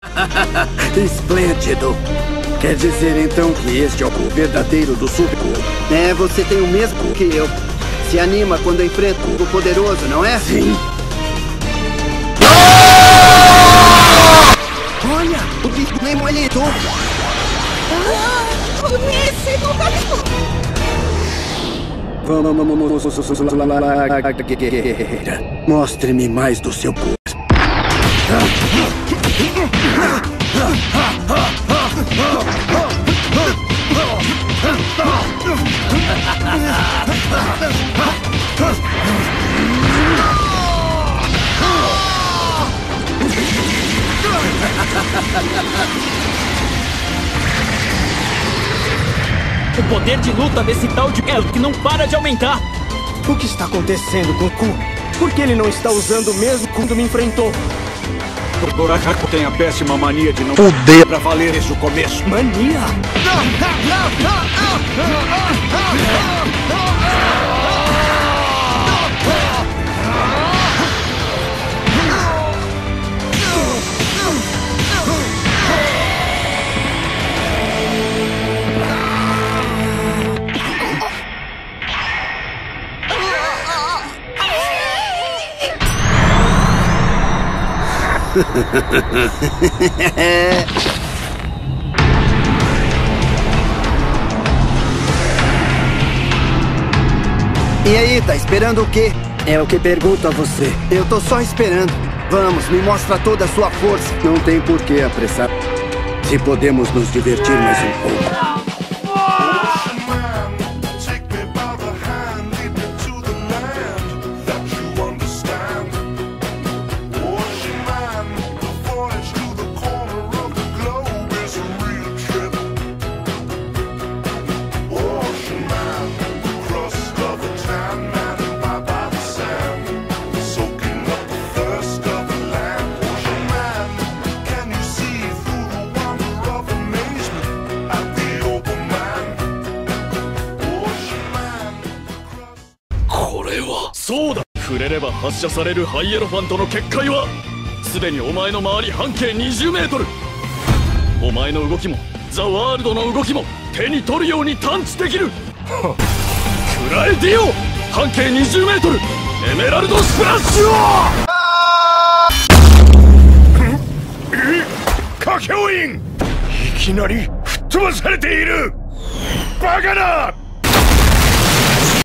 Esplêndido. Quer dizer então que este é o verdadeiro do Subco? É, você tem o mesmo que eu. Se anima quando enfrenta o poderoso, não é? Sim. Olha, o bicho demolidor. Vamos. Mostre-me mais do seu corpo. O poder de luta desse tal de Èlc não para de aumentar. O que está acontecendo com o Ku? Por que ele não está usando mesmo quando me enfrentou? O Burarraco tem a péssima mania de não poder pra valer desde o começo. Mania? E aí, tá esperando o quê? É o que pergunto a você. Eu tô só esperando. Vamos, me mostra toda a sua força. Não tem por que apressar. Se podemos nos divertir mais um pouco. 発射されるハイエロファントの結界はすでにお前の周り半径20メートル。お前の動きもザ・ワールドの動きも手に取るように探知できる。くらえディオ半径20メートルエメラルドスプラッシュを。歌教員いきなり吹っ飛ばされている。バカな。